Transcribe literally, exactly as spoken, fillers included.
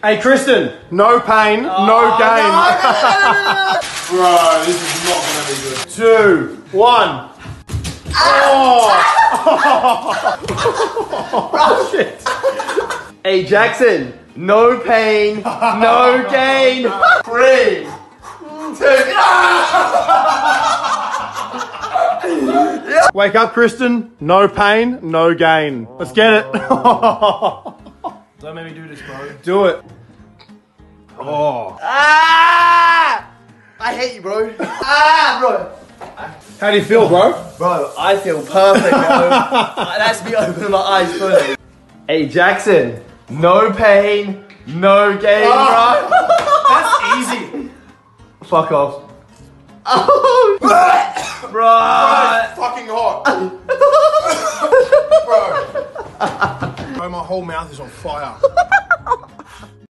Hey, Kristen, no pain, oh, no gain. No, no, no, no, no. Bro, this is not gonna be good. Two, one. Oh! Oh, shit. Hey, Jackson, no pain, no gain. Three, two. Wake up, Kristen. No pain, no gain. Let's get it. Don't make me do this, bro. Do it. Oh. Ah! I hate you, bro. Ah, bro. How do you feel, bro? Bro, I feel perfect, bro. That's me opening my eyes fully. Hey, Jackson. No pain, no gain, oh. Bro. That's easy. Fuck off. Oh, bro. Bro, it's fucking hot. Bro. Bro, my whole mouth is on fire.